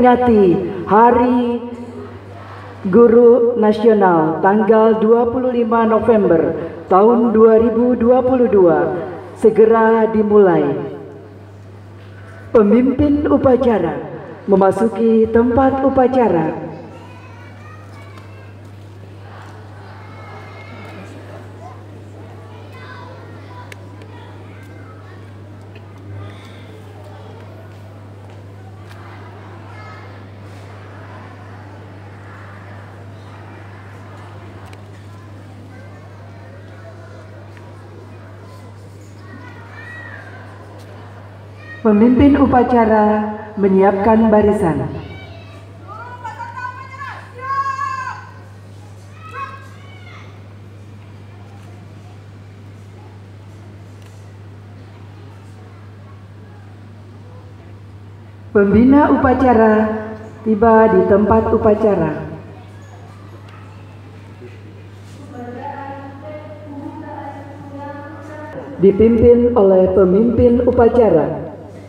memperingati Hari Guru Nasional tanggal 25 November tahun 2022 segera dimulai. Pemimpin upacara memasuki tempat upacara. Pemimpin upacara menyiapkan barisan. Pembina upacara tiba di tempat upacara. Dipimpin oleh pemimpin upacara.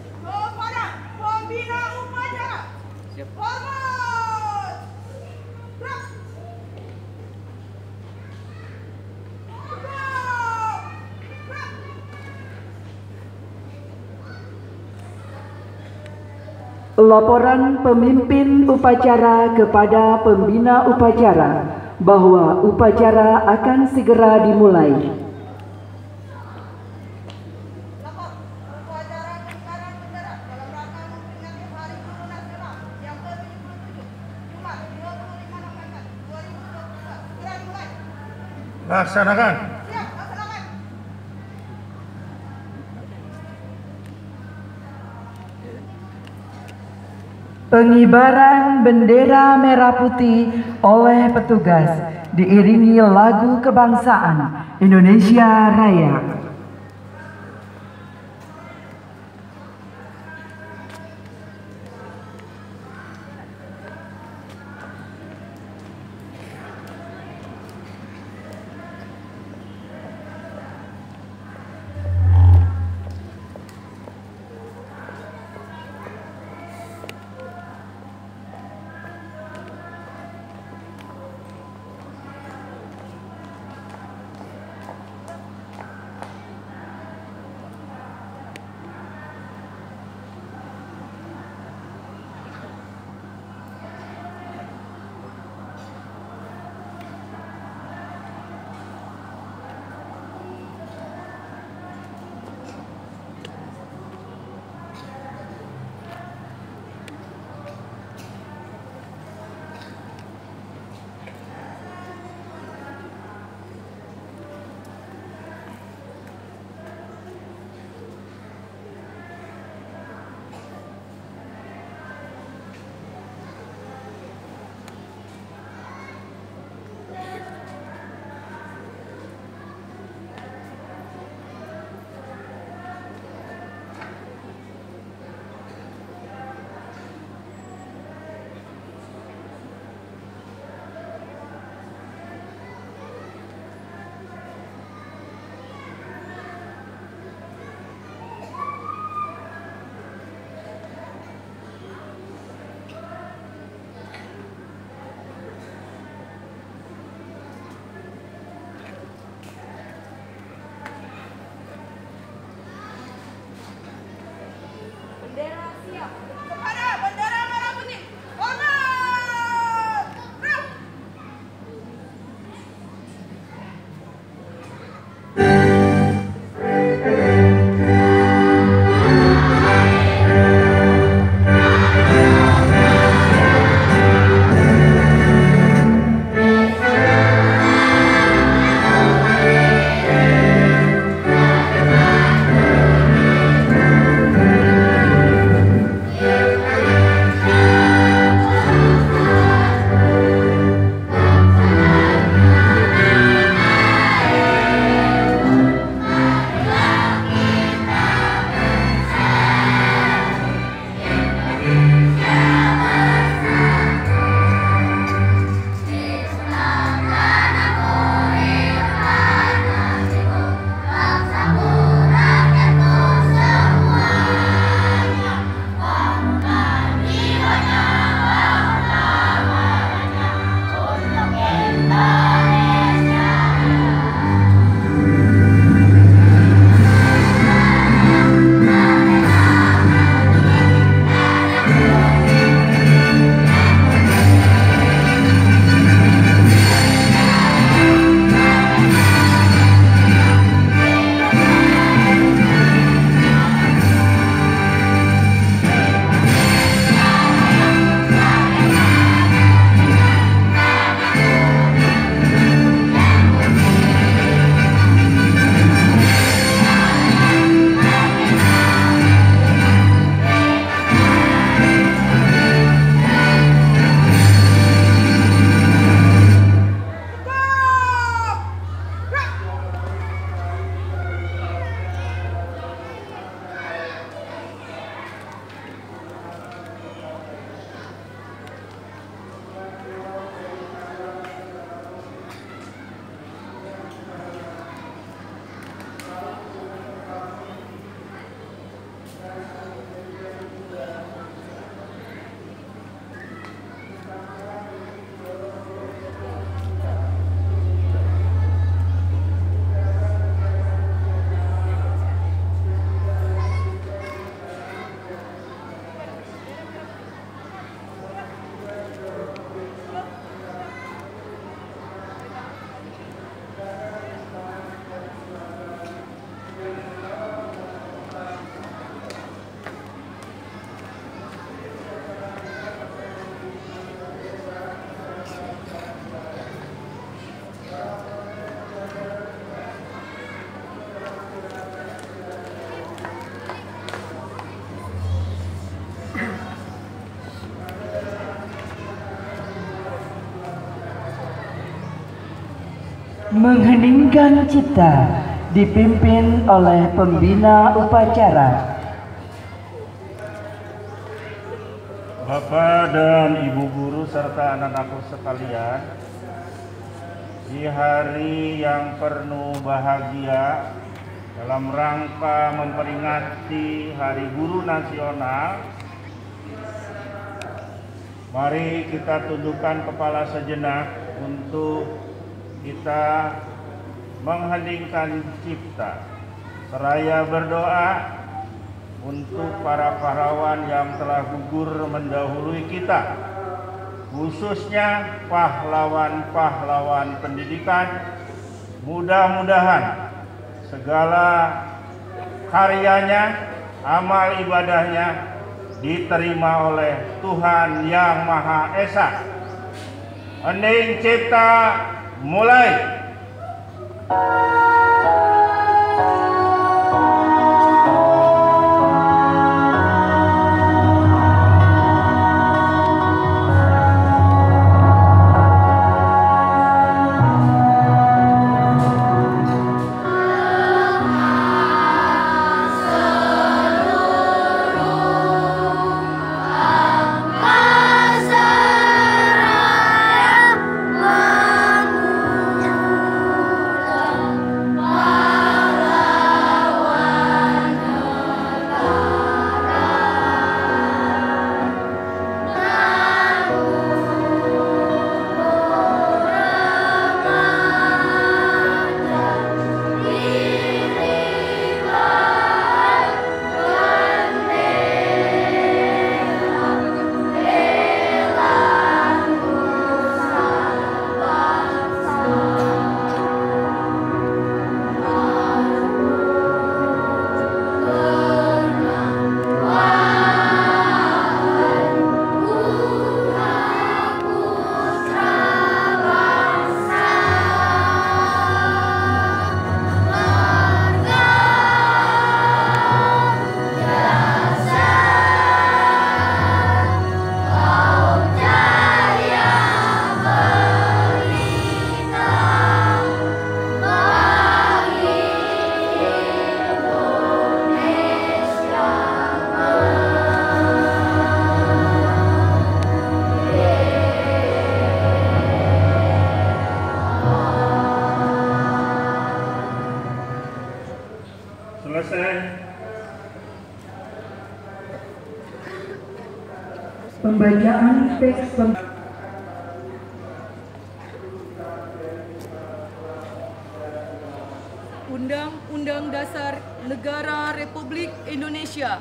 Laporan pemimpin upacara kepada pembina upacara bahwa upacara akan segera dimulai. Laksanakan. Pengibaran bendera merah putih oleh petugas diiringi lagu kebangsaan Indonesia Raya. Mengheningkan cipta dipimpin oleh pembina upacara. Bapak dan Ibu guru serta anak-anakku sekalian, di hari yang penuh bahagia dalam rangka memperingati Hari Guru Nasional, mari kita tundukkan kepala sejenak untuk kita mengheningkan cipta seraya berdoa untuk para pahlawan yang telah gugur mendahului kita, khususnya pahlawan-pahlawan pendidikan. Mudah-mudahan segala karyanya, amal ibadahnya diterima oleh Tuhan Yang Maha Esa. Hening cipta, mulai. Pembacaan teks Undang-Undang Dasar Negara Republik Indonesia.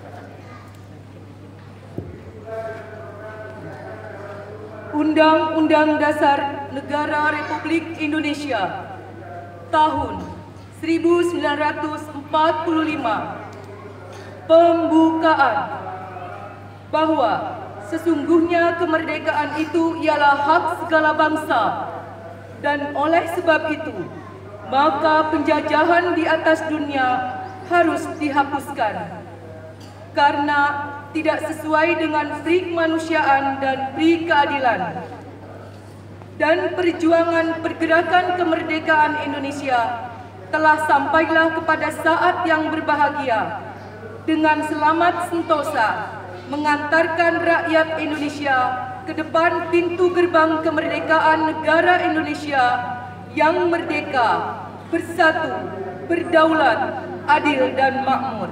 Undang-Undang Dasar Negara Republik Indonesia tahun 1945. Pembukaan. Bahwa sesungguhnya kemerdekaan itu ialah hak segala bangsa, dan oleh sebab itu, maka penjajahan di atas dunia harus dihapuskan, karena tidak sesuai dengan pri kemanusiaan dan pri keadilan. Dan perjuangan pergerakan kemerdekaan Indonesia telah sampailah kepada saat yang berbahagia, dengan selamat sentosa mengantarkan rakyat Indonesia ke depan pintu gerbang kemerdekaan negara Indonesia yang merdeka, bersatu, berdaulat, adil dan makmur.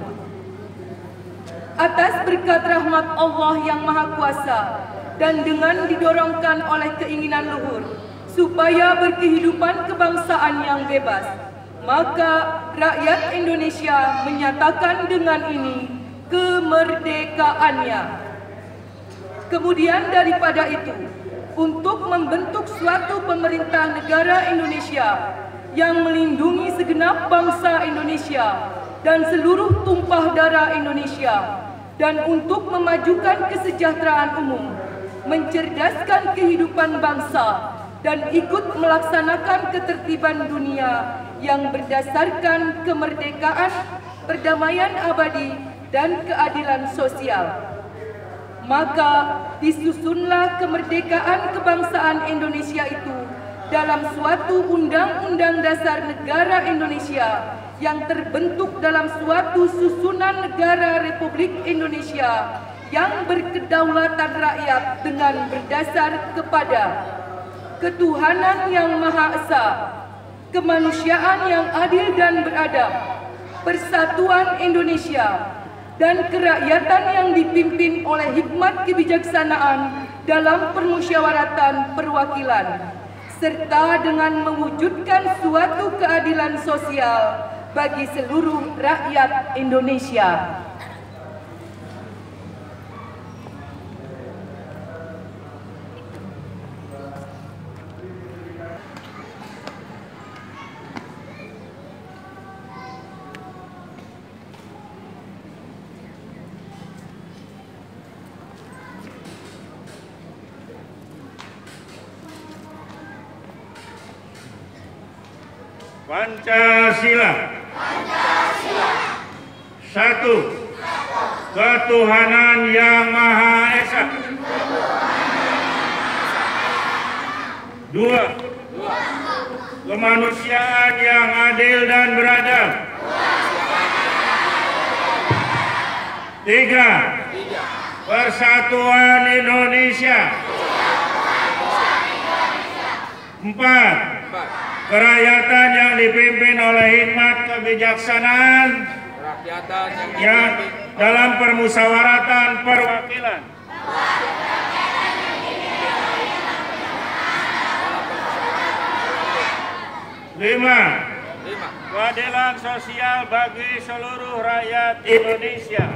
Atas berkat rahmat Allah yang Maha Kuasa dan dengan didorongkan oleh keinginan luhur supaya berkehidupan kebangsaan yang bebas, maka rakyat Indonesia menyatakan dengan ini kemerdekaannya. Kemudian daripada itu, untuk membentuk suatu pemerintah negara Indonesia yang melindungi segenap bangsa Indonesia dan seluruh tumpah darah Indonesia, dan untuk memajukan kesejahteraan umum, mencerdaskan kehidupan bangsa, dan ikut melaksanakan ketertiban dunia yang berdasarkan kemerdekaan, perdamaian abadi, dan keadilan sosial. Maka disusunlah kemerdekaan kebangsaan Indonesia itu dalam suatu Undang-Undang Dasar Negara Indonesia yang terbentuk dalam suatu susunan negara Republik Indonesia yang berkedaulatan rakyat dengan berdasar kepada ketuhanan yang Maha Esa, kemanusiaan yang adil dan beradab, persatuan Indonesia, dan kerakyatan yang dipimpin oleh hikmat kebijaksanaan dalam permusyawaratan perwakilan, serta dengan mewujudkan suatu keadilan sosial bagi seluruh rakyat Indonesia. Pancasila. Satu, ketuhanan yang Maha Esa. Dua, kemanusiaan yang adil dan beradab. Tiga, persatuan Indonesia. Empat, kerakyatan yang dipimpin oleh hikmat kebijaksanaan yang dalam permusyawaratan perwakilan. Lima, keadilan sosial bagi seluruh rakyat Indonesia.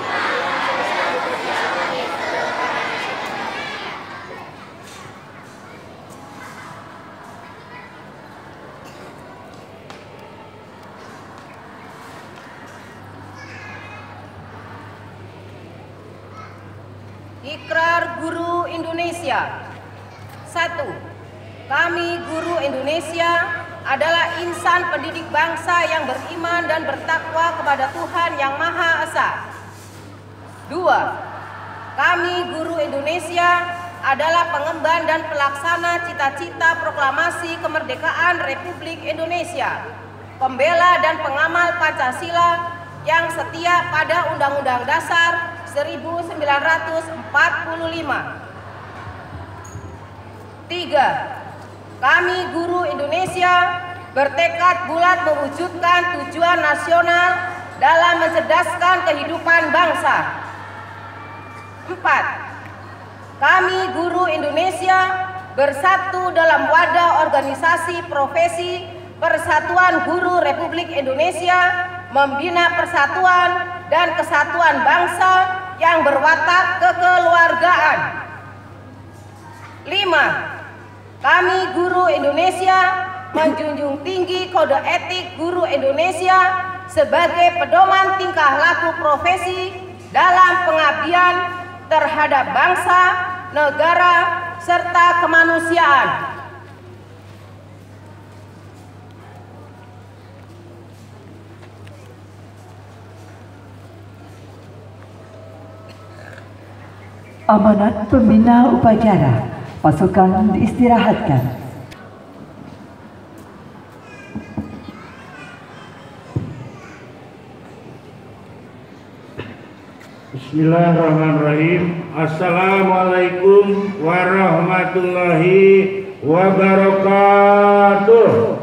Ikrar Guru Indonesia. 1. Kami guru Indonesia adalah insan pendidik bangsa yang beriman dan bertakwa kepada Tuhan Yang Maha Esa. 2. Kami guru Indonesia adalah pengemban dan pelaksana cita-cita proklamasi kemerdekaan Republik Indonesia, pembela dan pengamal Pancasila yang setia pada Undang-Undang Dasar 1945. 3. Kami guru Indonesia bertekad bulat mewujudkan tujuan nasional dalam mencerdaskan kehidupan bangsa. 4. Kami guru Indonesia bersatu dalam wadah organisasi profesi Persatuan Guru Republik Indonesia, membina persatuan dan kesatuan bangsa yang berwatak kekeluargaan. 5. Kami guru Indonesia menjunjung tinggi kode etik guru Indonesia sebagai pedoman tingkah laku profesi dalam pengabdian terhadap bangsa, negara, serta kemanusiaan. Amanat pembina upacara, pasukan diistirahatkan. Bismillahirrahmanirrahim. Assalamualaikum warahmatullahi wabarakatuh.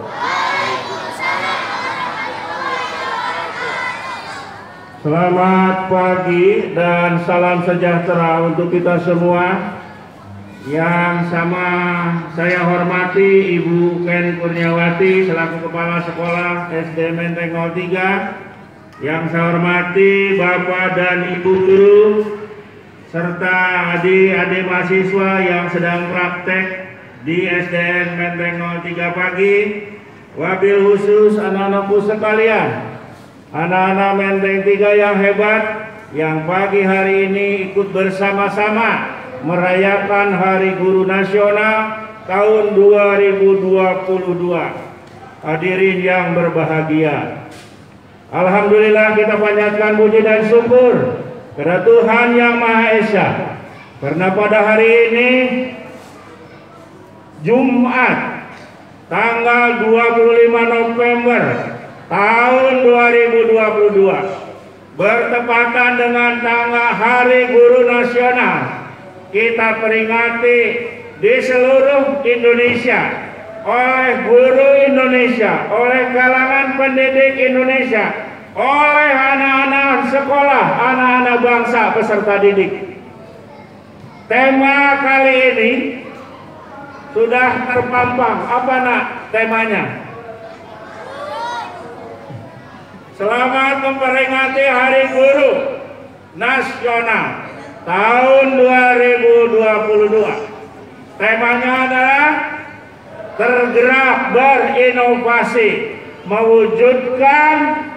Selamat pagi dan salam sejahtera untuk kita semua. Yang sama saya hormati Ibu Ken Kurniawati selaku Kepala Sekolah SD Menteng 03. Yang saya hormati Bapak dan Ibu guru serta adik-adik mahasiswa yang sedang praktek di SDN Menteng 03 pagi. Wabil khusus anak-anakku sekalian, anak-anak Menteng 3 yang hebat, yang pagi hari ini ikut bersama-sama merayakan Hari Guru Nasional tahun 2022. Hadirin yang berbahagia, alhamdulillah kita panjatkan puji dan syukur kepada Tuhan Yang Maha Esa, karena pada hari ini Jumat tanggal 25 November tahun 2022 bertepatan dengan tanggal Hari Guru Nasional. Kita peringati di seluruh Indonesia oleh guru Indonesia, oleh kalangan pendidik Indonesia, oleh anak-anak sekolah, anak-anak bangsa peserta didik. Tema kali ini sudah terpampang. Apa nak temanya? Selamat memperingati Hari Guru Nasional tahun 2022. Temanya adalah tergerak berinovasi, mewujudkan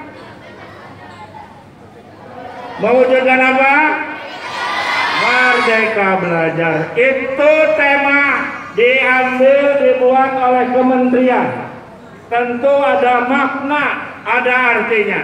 apa? Merdeka belajar. Itu tema dibuat oleh kementerian. Tentu ada makna, ada artinya.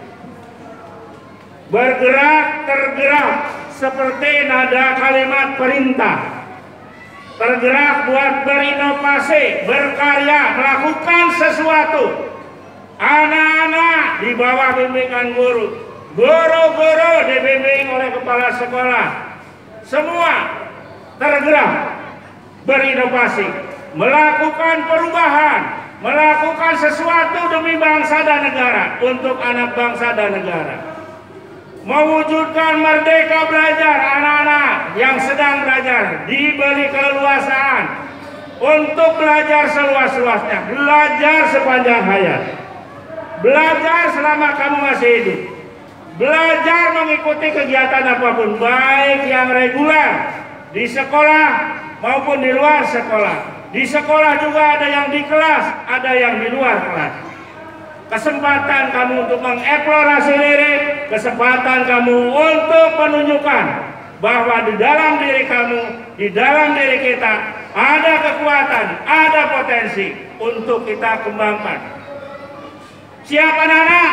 Bergerak, tergerak, seperti nada kalimat perintah. Tergerak buat berinovasi, berkarya, melakukan sesuatu. Anak-anak di bawah bimbingan guru, guru-guru dibimbing oleh kepala sekolah. Semua tergerak, berinovasi, melakukan perubahan, melakukan sesuatu demi bangsa dan negara, untuk anak bangsa dan negara. Mewujudkan merdeka belajar, anak-anak yang sedang belajar diberi keleluasaan untuk belajar seluas-luasnya, belajar sepanjang hayat, belajar selama kamu masih hidup, belajar mengikuti kegiatan apapun, baik yang reguler di sekolah maupun di luar sekolah. Di sekolah juga ada yang di kelas, ada yang di luar kelas. Kesempatan kamu untuk mengeksplorasi diri, kesempatan kamu untuk menunjukkan bahwa di dalam diri kamu, di dalam diri kita ada kekuatan, ada potensi untuk kita kembangkan. Siap anak-anak?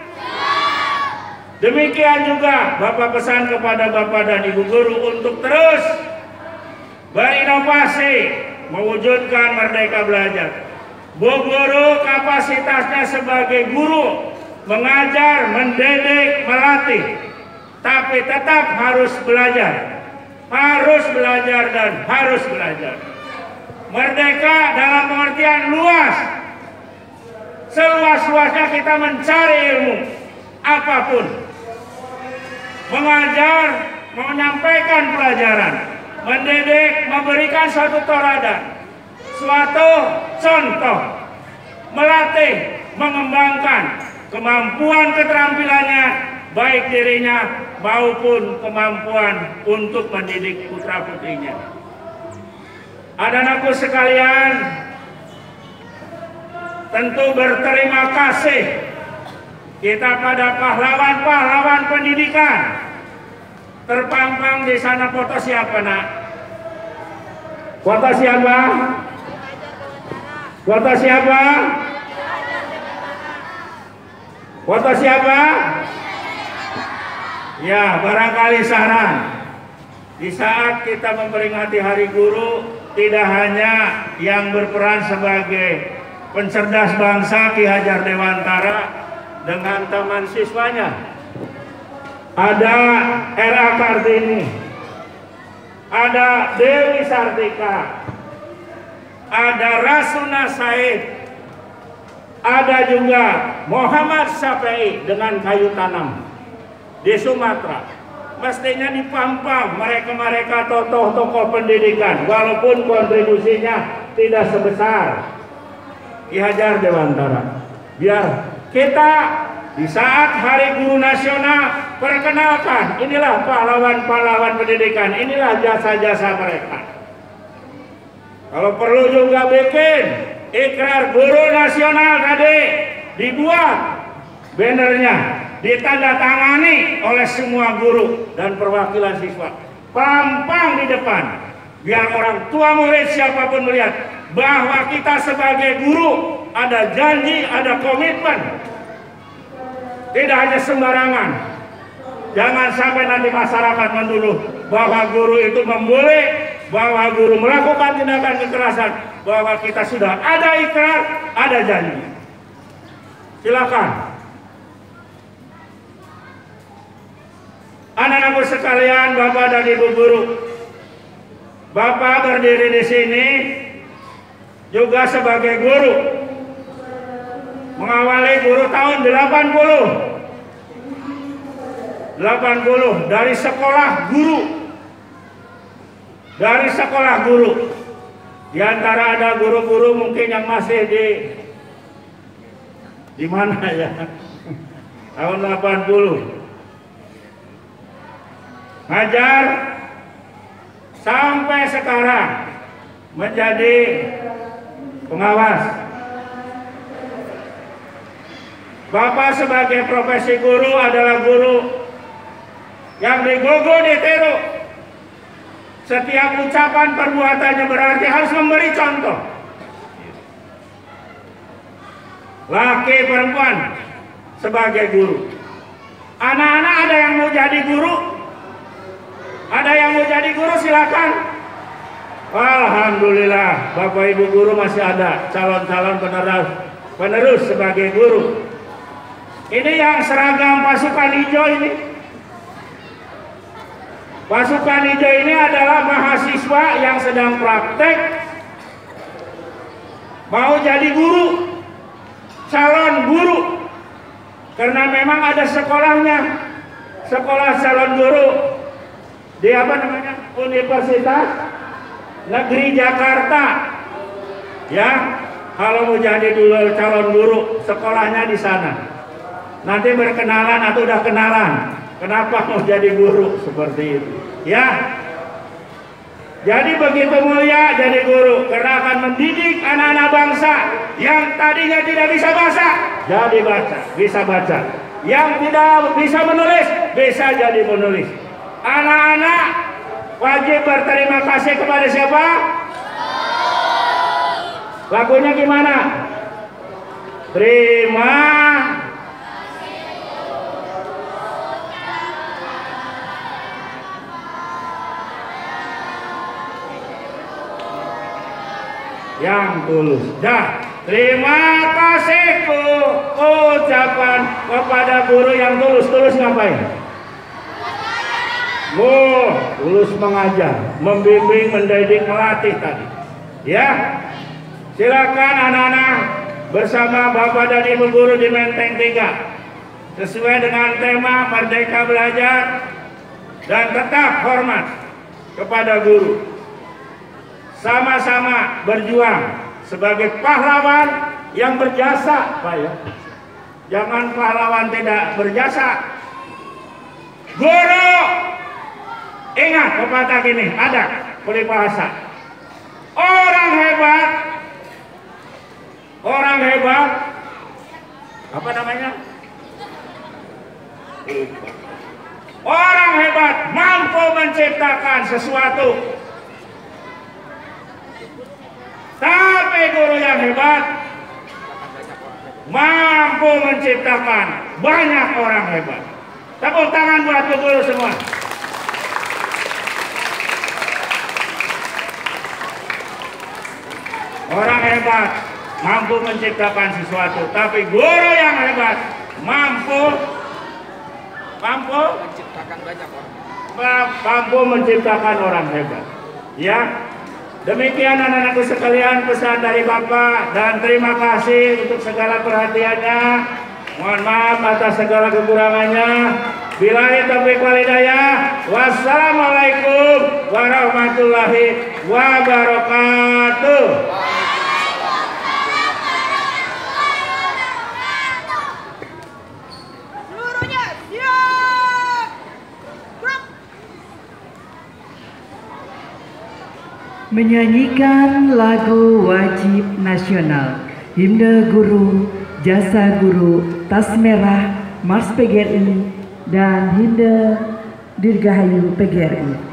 Demikian juga Bapak pesan kepada Bapak dan Ibu guru untuk terus berinovasi, mewujudkan merdeka belajar. Bu guru kapasitasnya sebagai guru, mengajar, mendidik, melatih, tapi tetap harus belajar dan harus belajar. Merdeka dalam pengertian luas, seluas-luasnya kita mencari ilmu apapun, mengajar, menyampaikan pelajaran, mendidik, memberikan suatu teladan, suatu contoh, melatih, mengembangkan kemampuan keterampilannya, baik dirinya maupun kemampuan untuk mendidik putra-putrinya. Anak-anakku sekalian, tentu berterima kasih kita pada pahlawan-pahlawan pendidikan. Terpampang di sana foto siapa nak? Foto siapa? Foto siapa? Foto siapa? Ya, barangkali saran. Di saat kita memperingati Hari Guru, tidak hanya yang berperan sebagai pencerdas bangsa Ki Hajar Dewantara dengan taman siswanya, ada R.A. Kartini, ada Dewi Sartika, ada Rasuna Said, ada juga Muhammad Syafi'i dengan kayu tanam di Sumatera. Mestinya dipampang mereka-mereka tokoh-tokoh pendidikan, walaupun kontribusinya tidak sebesar Ki Hajar Dewantara. Biar kita di saat Hari Guru Nasional perkenalkan, inilah pahlawan-pahlawan pendidikan, inilah jasa-jasa mereka. Kalau perlu juga bikin ikrar Guru Nasional tadi, dibuat bannernya, ditandatangani oleh semua guru dan perwakilan siswa, pampang di depan, biar orang tua murid siapapun melihat bahwa kita sebagai guru ada janji, ada komitmen. Tidak hanya sembarangan. Jangan sampai nanti masyarakat menuduh bahwa guru itu membuli, bahwa guru melakukan tindakan kekerasan, bahwa kita sudah ada ikrar, ada janji. Silakan. Anak-anakku sekalian, Bapak dan Ibu guru, Bapak berdiri di sini juga sebagai guru, mengawali guru tahun 80 dari sekolah guru. Dari sekolah guru. Di antara ada guru-guru mungkin yang masih di mana ya? Tahun 80. Ngajar sampai sekarang menjadi pengawas. Bapak sebagai profesi guru adalah guru yang digogo ditiru. Setiap ucapan perbuatannya berarti harus memberi contoh. Laki perempuan sebagai guru. Anak-anak ada yang mau jadi guru? Ada yang mau jadi guru, silakan. Alhamdulillah, Bapak Ibu guru masih ada calon-calon penerus sebagai guru. Ini yang seragam pasukan hijau ini. Pasukan hijau ini adalah mahasiswa yang sedang praktek mau jadi guru, calon guru. Karena memang ada sekolahnya, sekolah calon guru di Universitas Negeri Jakarta. Ya, kalau mau jadi dulu calon guru, sekolahnya di sana. Nanti berkenalan atau udah kenalan. Kenapa mau jadi guru seperti itu? Ya. Jadi begitu mulia jadi guru karena akan mendidik anak-anak bangsa yang tadinya tidak bisa baca, jadi bisa baca. Yang tidak bisa menulis, bisa jadi menulis. Anak-anak wajib berterima kasih kepada siapa? Lagunya gimana? Terima yang tulus. Dah, terima kasihku ucapan kepada guru yang tulus. Tulus ngapain? Tulus mengajar, membimbing, mendidik, melatih tadi. Ya, silakan anak-anak bersama Bapak dan Ibu guru di Menteng 3 sesuai dengan tema Merdeka Belajar dan tetap hormat kepada guru. Sama-sama berjuang sebagai pahlawan yang berjasa, Pak ya. Jangan pahlawan tidak berjasa. Guru, ingat pepatah gini, ada peribahasa. Orang hebat, apa namanya? Orang hebat mampu menciptakan sesuatu. Tapi guru yang hebat mampu menciptakan banyak orang hebat. Tepuk tangan buat guru semua. Orang hebat mampu menciptakan sesuatu, tapi guru yang hebat mampu menciptakan orang hebat. Ya. Demikian anak-anakku sekalian pesan dari Bapak dan terima kasih untuk segala perhatiannya. Mohon maaf atas segala kekurangannya. Billahi taufiq wal hidayah. Wassalamualaikum warahmatullahi wabarakatuh. Menyanyikan lagu wajib nasional, himne guru, jasa guru, tas merah, Mars PGRI, dan himne Dirgahayu PGRI.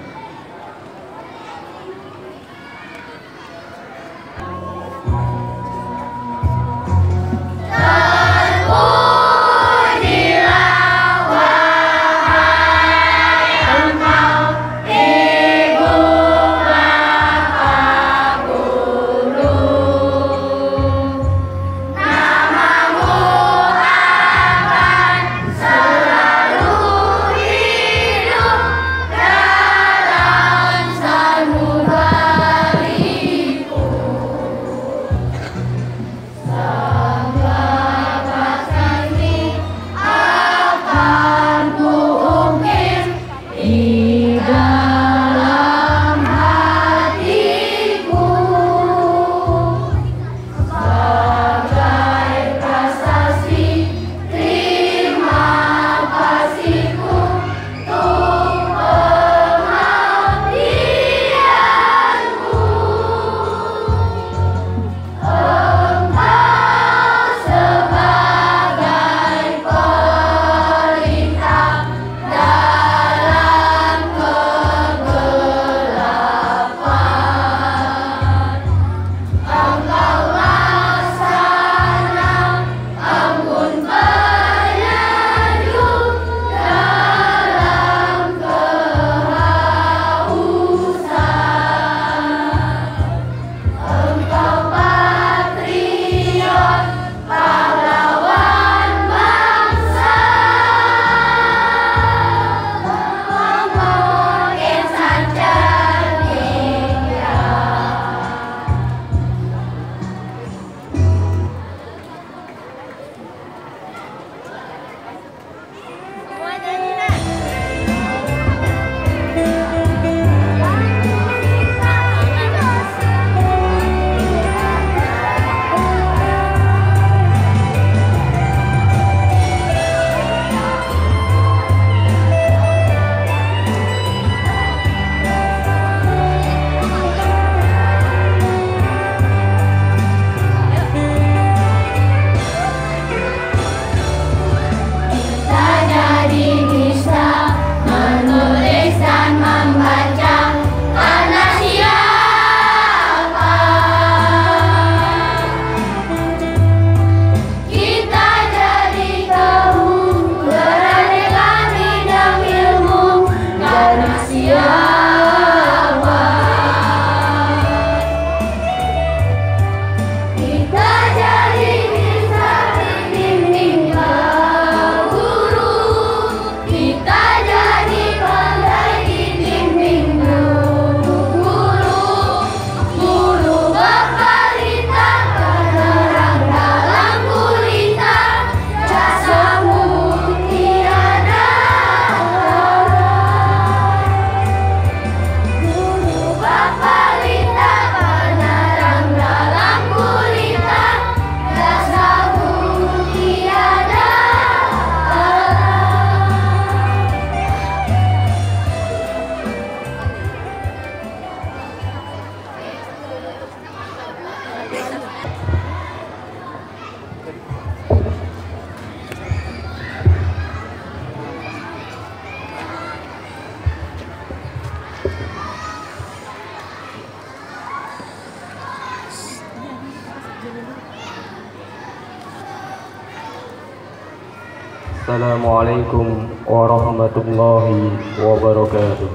Assalamualaikum warahmatullahi wabarakatuh.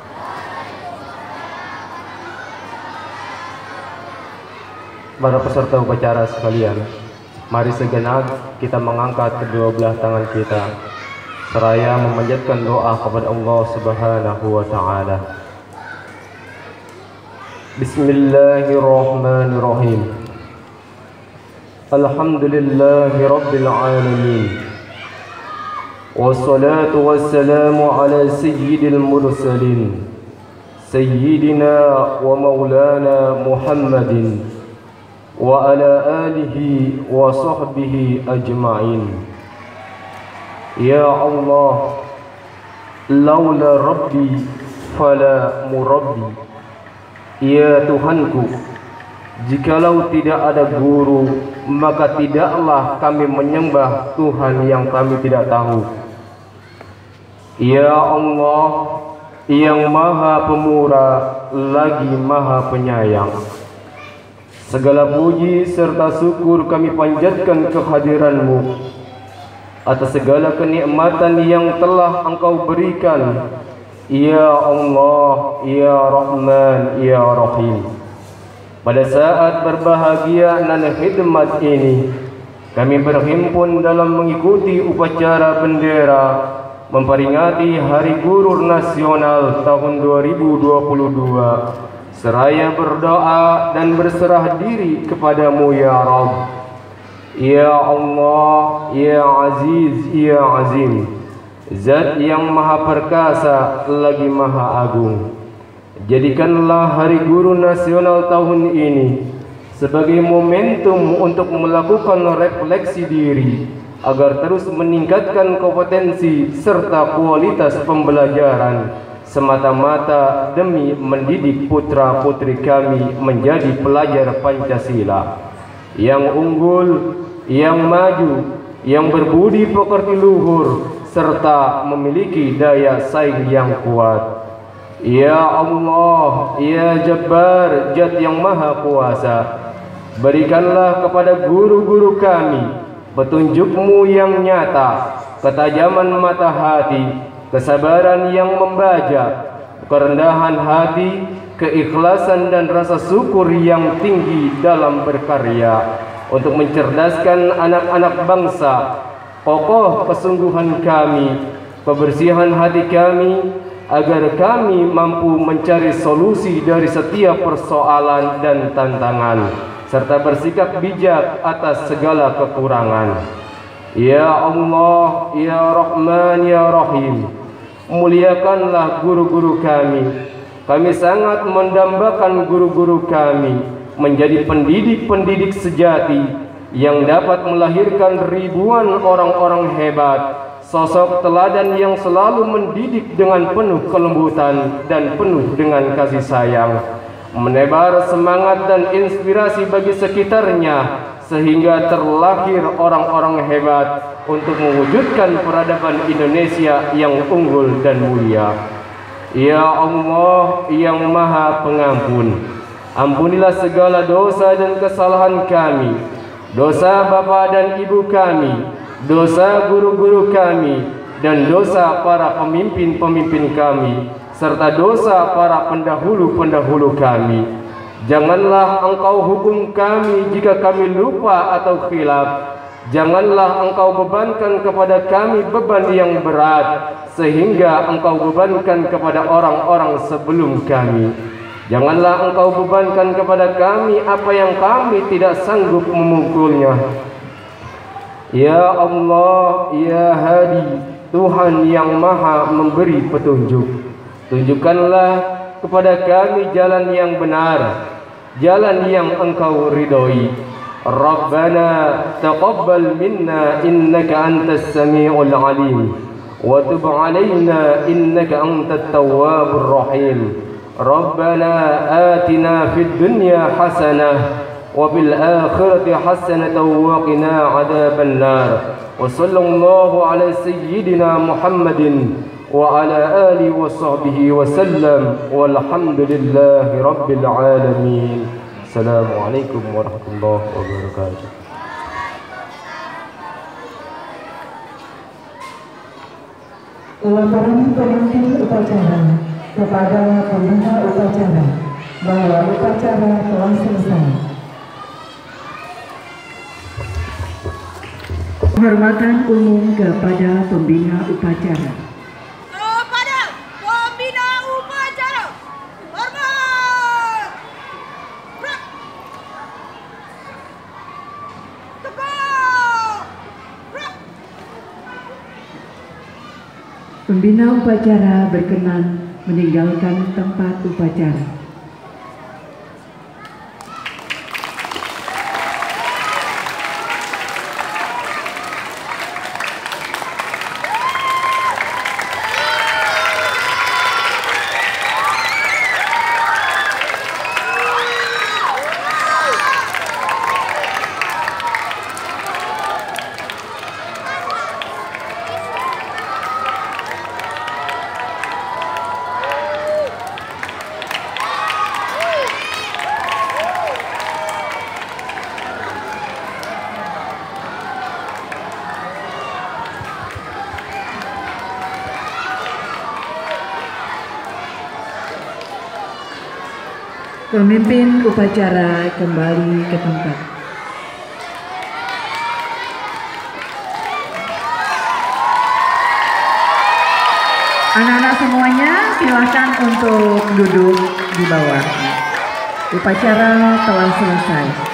Para peserta upacara sekalian, mari segenap kita mengangkat kedua belah tangan kita seraya memanjatkan doa kepada Allah Subhanahu wa taala. Bismillahirrahmanirrahim. Alhamdulillahi rabbil alamin. Wassalatu wassalamu ala sayyidil mursalin sayyidina wa maulana Muhammadin wa ala alihi wa sahbihi ajma'in. Ya Allah, laula rabbi fala murabbi. Ya Tuhanku, jikalau tidak ada guru, maka tidaklah kami menyembah Tuhan yang kami tidak tahu. Ya Allah, yang maha pemurah lagi maha penyayang, segala puji serta syukur kami panjatkan kehadiran-Mu atas segala kenikmatan yang telah Engkau berikan. Ya Allah, Ya Rahman, Ya Rahim. Pada saat berbahagia dan khidmat ini, kami berhimpun dalam mengikuti upacara bendera memperingati Hari Guru Nasional tahun 2022, seraya berdoa dan berserah diri kepadamu ya Rabb. Ya Allah, Ya Aziz, Ya Azim, Zat yang maha perkasa lagi maha agung, jadikanlah Hari Guru Nasional tahun ini sebagai momentum untuk melakukan refleksi diri agar terus meningkatkan kompetensi serta kualitas pembelajaran semata-mata demi mendidik putra-putri kami menjadi pelajar Pancasila yang unggul, yang maju, yang berbudi pekerti luhur, serta memiliki daya saing yang kuat. Ya Allah, Ya Jabbar, Zat yang maha kuasa, berikanlah kepada guru-guru kami petunjuk-Mu yang nyata, ketajaman mata hati, kesabaran yang membaja, kerendahan hati, keikhlasan dan rasa syukur yang tinggi dalam berkarya untuk mencerdaskan anak-anak bangsa, kokoh kesungguhan kami, kebersihan hati kami, agar kami mampu mencari solusi dari setiap persoalan dan tantangan, serta bersikap bijak atas segala kekurangan. Ya Allah, Ya Rahman, Ya Rahim, muliakanlah guru-guru kami. Kami sangat mendambakan guru-guru kami menjadi pendidik-pendidik sejati yang dapat melahirkan ribuan orang-orang hebat, sosok teladan yang selalu mendidik dengan penuh kelembutan dan penuh dengan kasih sayang, menebar semangat dan inspirasi bagi sekitarnya sehingga terlahir orang-orang hebat untuk mewujudkan peradaban Indonesia yang unggul dan mulia. Ya Allah, yang maha pengampun, ampunilah segala dosa dan kesalahan kami, dosa bapa dan ibu kami, dosa guru-guru kami, dan dosa para pemimpin-pemimpin kami, serta dosa para pendahulu-pendahulu kami. Janganlah Engkau hukum kami jika kami lupa atau khilaf. Janganlah Engkau bebankan kepada kami beban yang berat sehingga Engkau bebankan kepada orang-orang sebelum kami. Janganlah Engkau bebankan kepada kami apa yang kami tidak sanggup memukulnya. Ya Allah, Ya Hadi, Tuhan yang maha memberi petunjuk, tunjukkanlah kepada kami jalan yang benar, jalan yang Engkau ridhoi. Rabbana taqabbal minna innaka antas sami'ul alim wa tub 'alaina innaka antat tawwabur rahim. Rabbana atina fid dunya hasanah wa fil akhirati hasanatan wa qina 'adzaban nar. Wa sallallahu ala sayyidina Muhammadin wa ala alihi wa sahbihi wa sallam walhamdulillahi rabbil alamin. Assalamualaikum warahmatullahi wabarakatuh. Laporan pemimpin upacara kepada pembina upacara bahwa upacara telah selesai. Penghormatan umum kepada pembina upacara. Kepada pembina upacara, hormat. Tegak. Pembina upacara berkenan meninggalkan tempat upacara. Pemimpin upacara kembali ke tempat. Anak-anak semuanya silakan untuk duduk di bawah. Upacara telah selesai.